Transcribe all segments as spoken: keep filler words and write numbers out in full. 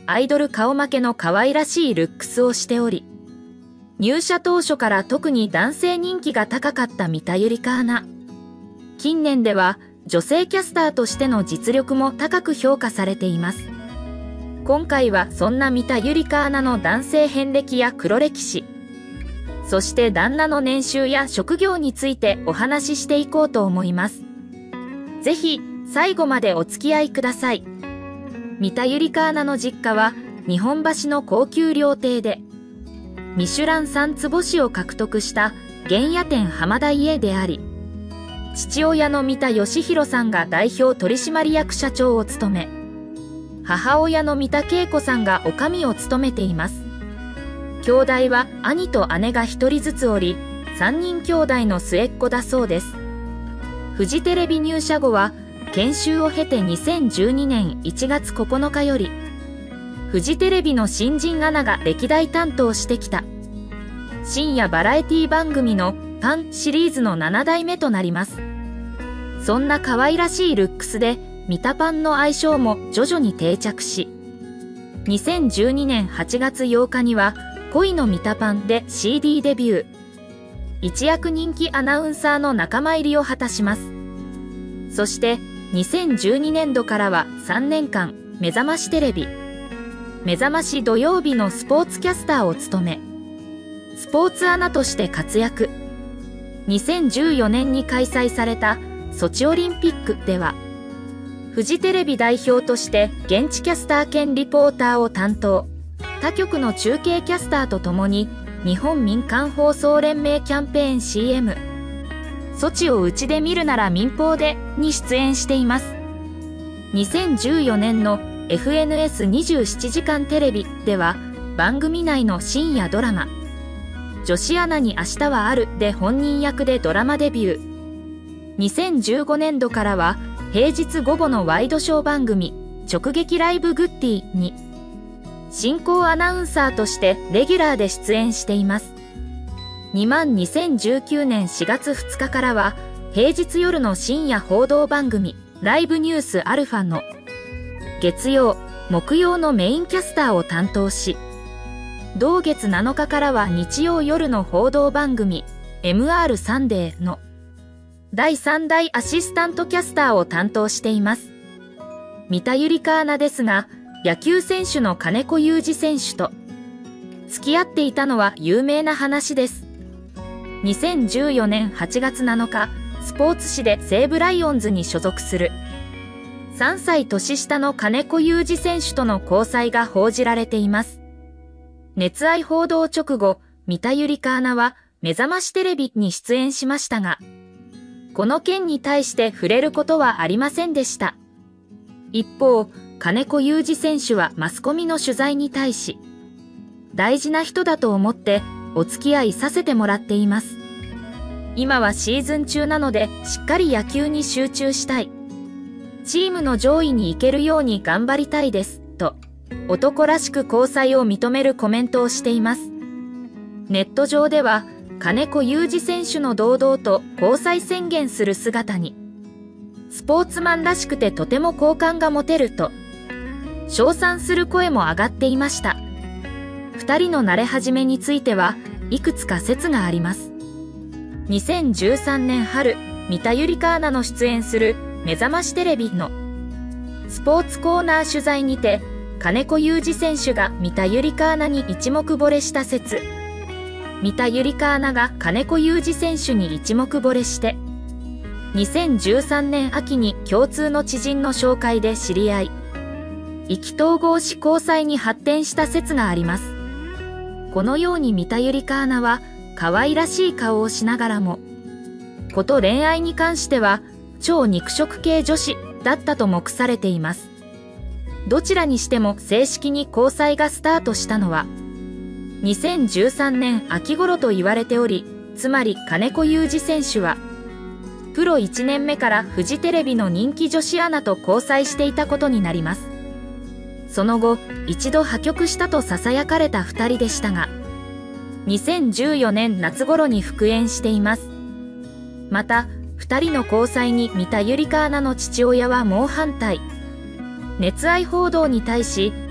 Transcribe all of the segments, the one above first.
アイドル顔負けの可愛らしいルックスをしており、入社当初から特に男性人気が高かった三田ゆりかアナ。近年では女性キャスターとしての実力も高く評価されています。今回はそんな三田ゆりかアナの男性遍歴や黒歴史、そして旦那の年収や職業についてお話ししていこうと思います。ぜひ最後までお付き合いください。三田ゆりかアナの実家は日本橋の高級料亭で、ミシュランさんつ星を獲得した原野店浜田家であり、父親の三田義弘さんが代表取締役社長を務め、母親の三田恵子さんが女将を務めています。兄弟は兄と姉がひとりずつおり、さんにん兄弟の末っ子だそうです。フジテレビ入社後は、研修を経てにせんじゅうにねんいちがつここのかより、フジテレビの新人アナが歴代担当してきた、深夜バラエティ番組のパンシリーズのななだいめとなります。そんな可愛らしいルックスで、三田パンの愛称も徐々に定着し、にせんじゅうにねんはちがつようかには、恋の三田パンで シーディー デビュー。一躍人気アナウンサーの仲間入りを果たします。そして、にせんじゅうにねんどからはさんねんかん、目覚ましテレビ、目覚まし土曜日のスポーツキャスターを務め、スポーツアナとして活躍。にせんじゅうよねんに開催されたソチオリンピックでは、フジテレビ代表として現地キャスター兼リポーターを担当。他局の中継キャスターとともに、日本民間放送連盟キャンペーン シーエム、ソチをうちで見るなら民放でに出演しています。にせんじゅうよねんの エフエヌエスにじゅうななじかんテレビでは、番組内の深夜ドラマ、女子アナに明日はあるで本人役でドラマデビュー。にせんじゅうごねんどからは、平日午後のワイドショー番組、直撃ライブグッディに、進行アナウンサーとしてレギュラーで出演しています。にまんにせんじゅうきゅうねんしがつふつかからは、平日夜の深夜報道番組、ライブニュースアルファの、月曜、木曜のメインキャスターを担当し、同月なのかからは日曜夜の報道番組、エムアール サンデーの、だいさん代アシスタントキャスターを担当しています。三田ゆりかアナですが、野球選手の金子祐二選手と付き合っていたのは有名な話です。にせんじゅうよねんはちがつなのか、スポーツ紙で西武ライオンズに所属するさんさい年下の金子祐二選手との交際が報じられています。熱愛報道直後、三田ゆりかアナは目覚ましテレビに出演しましたが、この件に対して触れることはありませんでした。一方、金子祐二選手はマスコミの取材に対し、大事な人だと思ってお付き合いさせてもらっています。今はシーズン中なのでしっかり野球に集中したい。チームの上位に行けるように頑張りたいです、と、男らしく交際を認めるコメントをしています。ネット上では、金子祐二選手の堂々と交際宣言する姿に、スポーツマンらしくてとても好感が持てると、称賛する声も上がっていました。二人の慣れ始めについてはいくつか説があります。にせんじゅうさんねん春、三田ゆりかアナの出演する目覚ましテレビのスポーツコーナー取材にて、金子祐二選手が三田ゆりかアナに一目惚れした説。三田ゆりかアナが金子祐二選手に一目惚れして、にせんじゅうさんねん秋に共通の知人の紹介で知り合い、意気投合し交際に発展した説があります。このように三田ゆりかアナは可愛らしい顔をしながらも、こと恋愛に関しては超肉食系女子だったと目されています。どちらにしても正式に交際がスタートしたのはにせんじゅうさんねん秋頃と言われており、つまり金子祐二選手はプロいちねんめからフジテレビの人気女子アナと交際していたことになります。その後、一度破局したと囁かれたふたりでしたが、にせんじゅうよねん夏頃に復縁しています。また、ふたりの交際に三田ゆりかアナの父親は猛反対。熱愛報道に対し、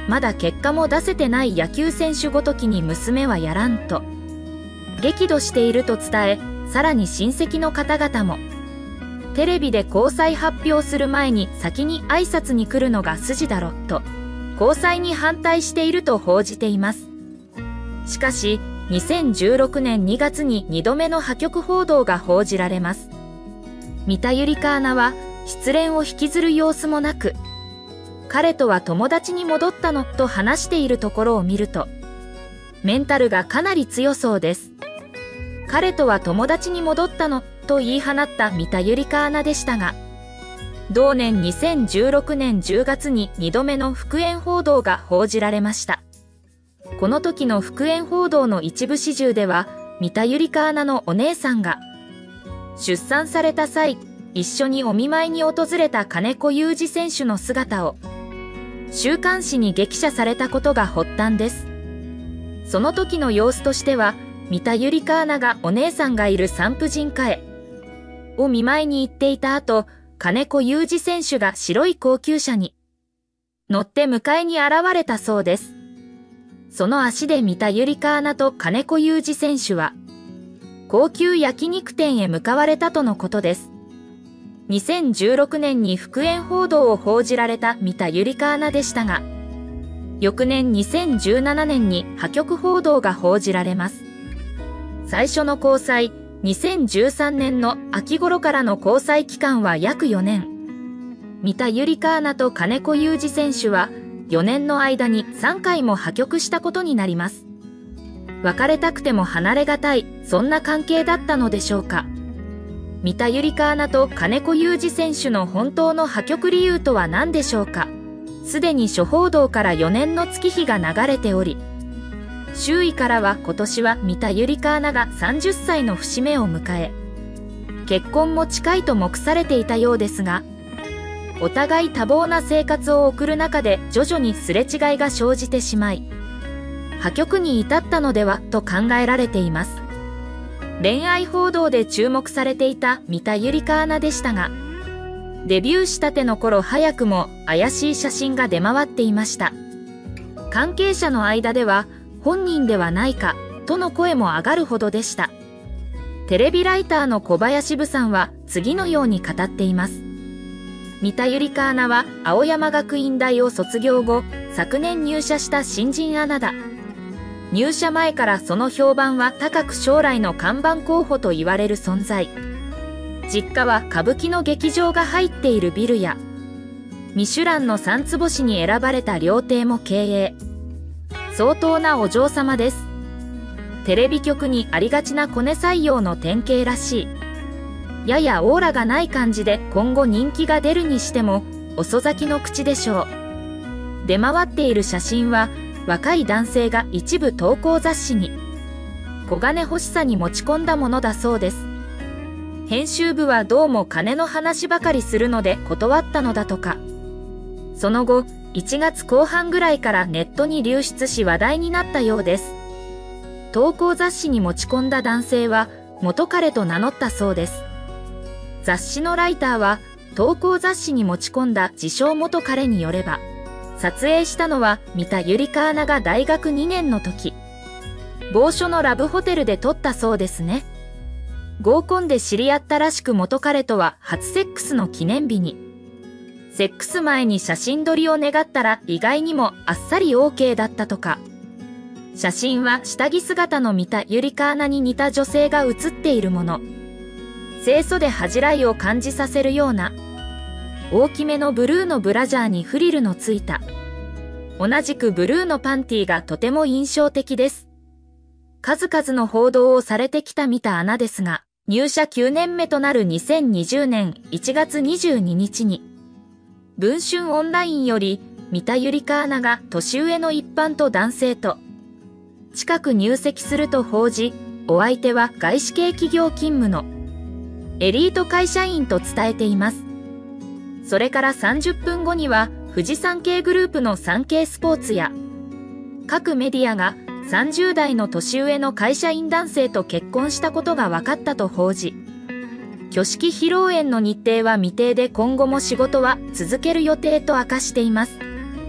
まだ結果も出せてない野球選手ごときに娘はやらんと激怒していると伝え、さらに親戚の方々もテレビで交際発表する前に先に挨拶に来るのが筋だろと交際に反対していると報じています。しかしにせんじゅうろくねんにがつににどめの破局報道が報じられます。ミタユリカーナは失恋を引きずる様子もなく、彼とは友達に戻ったのと話しているところを見ると、メンタルがかなり強そうです。彼とは友達に戻ったのと言い放ったミタユリカーナでしたが、同年にせんじゅうろくねんじゅうがつににどめの復縁報道が報じられました。この時の復縁報道の一部始終では、ミタユリカーナのお姉さんが、出産された際、一緒にお見舞いに訪れた金子祐二選手の姿を、週刊誌に激写されたことが発端です。その時の様子としては、ミタユリカーナがお姉さんがいる産婦人科へを見舞いに行っていた後、金子祐二選手が白い高級車に乗って迎えに現れたそうです。その足でミタユリカーナと金子祐二選手は、高級焼肉店へ向かわれたとのことです。にせんじゅうろくねんに復縁報道を報じられたミタユリカーナでしたが、翌年にせんじゅうななねんに破局報道が報じられます。最初の交際、にせんじゅうさんねんの秋頃からの交際期間は約よねん。ミタユリカーナと金子祐二選手はよねんの間にさんかいも破局したことになります。別れたくても離れがたい、そんな関係だったのでしょうか。ミタユリカーナと金子祐二選手の本当の破局理由とは何でしょうか。すでに諸報道からよねんの月日が流れており、周囲からは今年はミタユリカーナがさんじゅっさいの節目を迎え、結婚も近いと目されていたようですが、お互い多忙な生活を送る中で徐々にすれ違いが生じてしまい、破局に至ったのではと考えられています。恋愛報道で注目されていたミタユリカーナでしたが、デビューしたての頃早くも怪しい写真が出回っていました。関係者の間では本人ではないかとの声も上がるほどでした。テレビライターの小林部さんは次のように語っています。ミタユリカーナは青山学院大を卒業後、昨年入社した新人アナだ。入社前からその評判は高く将来の看板候補と言われる存在。実家は歌舞伎の劇場が入っているビルや、ミシュランの三つ星に選ばれた料亭も経営。相当なお嬢様です。テレビ局にありがちなコネ採用の典型らしい。ややオーラがない感じで今後人気が出るにしても遅咲きの口でしょう。出回っている写真は若い男性が一部投稿雑誌に小金欲しさに持ち込んだものだそうです。編集部はどうも金の話ばかりするので断ったのだとか。その後いちがつこう半ぐらいからネットに流出し話題になったようです。投稿雑誌に持ち込んだ男性は元彼と名乗ったそうです。雑誌のライターは投稿雑誌に持ち込んだ自称元彼によれば、撮影したのはミタユリカーナが大学にねんの時、某所のラブホテルで撮ったそうですね。合コンで知り合ったらしく元彼とは初セックスの記念日に、セックス前に写真撮りを願ったら意外にもあっさり オーケー だったとか。写真は下着姿のミタユリカーナに似た女性が写っているもの。清楚で恥じらいを感じさせるような、大きめのブルーのブラジャーにフリルのついた、同じくブルーのパンティがとても印象的です。数々の報道をされてきたミタアナですが、入社きゅうねんめとなるにせんにじゅうねんいちがつにじゅうににちに、文春オンラインよりミタユリカーナが年上の一般と男性と近く入籍すると報じ、お相手は外資系企業勤務のエリート会社員と伝えています。それからさんじゅっぷんごには富士山系グループのサンケイスポーツや各メディアがさんじゅうだいの年上の会社員男性と結婚したことが分かったと報じ、挙式披露宴の日程は未定で今後も仕事は続ける予定と明かしています。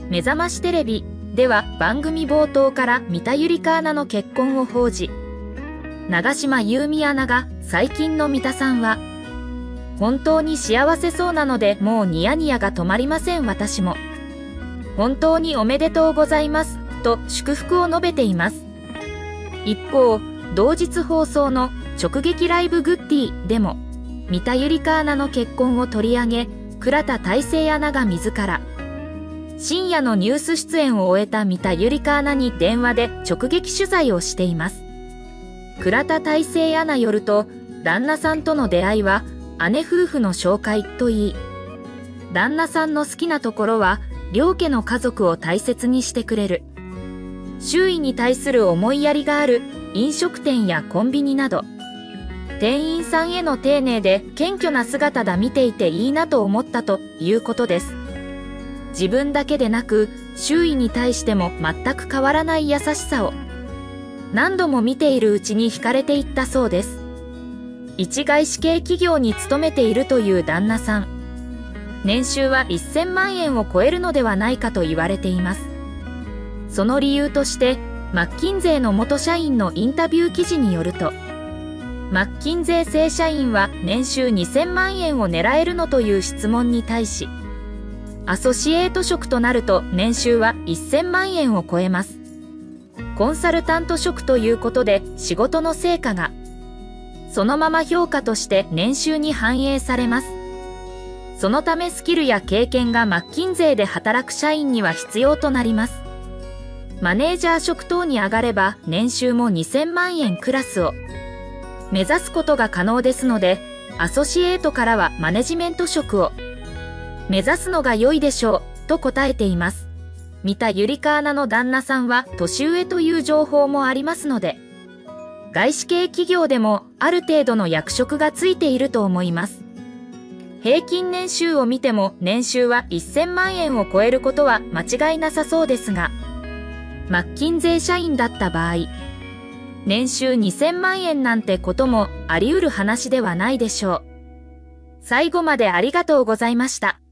目覚ましテレビでは番組冒頭から三田ゆりかアナの結婚を報じ、長島優美アナが最近の三田さんは、本当に幸せそうなのでもうニヤニヤが止まりません私も。本当におめでとうございますと祝福を述べています。一方、同日放送の直撃ライブグッディでも、三田ゆりかアナの結婚を取り上げ、倉田大成アナが自ら、深夜のニュース出演を終えた三田ゆりかアナに電話で直撃取材をしています。倉田大成アナよると、旦那さんとの出会いは姉夫婦の紹介といい、旦那さんの好きなところは両家の家族を大切にしてくれる、周囲に対する思いやりがある飲食店やコンビニなど、店員さんへの丁寧で謙虚な姿だ見ていていいなと思ったということです。自分だけでなく周囲に対しても全く変わらない優しさを何度も見ているうちに惹かれていったそうです。一外資系企業に勤めているという旦那さん。年収はせんまんえんを超えるのではないかと言われています。その理由として、マッキンゼーの元社員のインタビュー記事によると、マッキンゼー正社員は年収にせんまんえんを狙えるのという質問に対し、アソシエート職となると年収はせんまんえんを超えます。コンサルタント職ということで仕事の成果が、そのまま評価として年収に反映されます。そのためスキルや経験がマッキンゼーで働く社員には必要となります。マネージャー職等に上がれば年収もにせんまんえんクラスを目指すことが可能ですので、アソシエートからはマネジメント職を目指すのが良いでしょうと答えています。三田ゆりかアナの旦那さんは年上という情報もありますので、外資系企業でもある程度の役職がついていると思います。平均年収を見ても年収はせんまんえんを超えることは間違いなさそうですが、マッキンゼー社員だった場合、年収にせんまんえんなんてこともあり得る話ではないでしょう。最後までありがとうございました。